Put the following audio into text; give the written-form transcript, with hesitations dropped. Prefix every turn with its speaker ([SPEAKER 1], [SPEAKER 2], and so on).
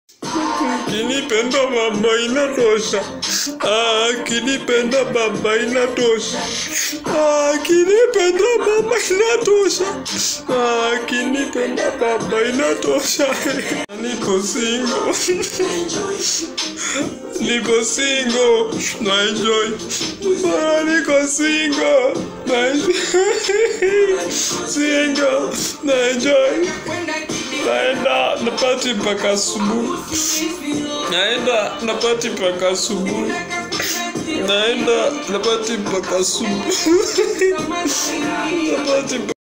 [SPEAKER 1] Kinipenda mama inatosha. Kinipenda baba inatosha. Kinipenda mama inatosha. Kinipenda baba inatosha. Niko single, na enjoy. Niko single, na enjoy. Naenda napati mpaka asubuhi. Naenda napati mpaka asubuhi. Napati